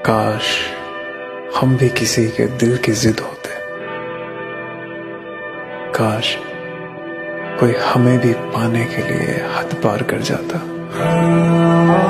काश हम भी किसी के दिल की जिद होते। काश कोई हमें भी पाने के लिए हद पार कर जाता।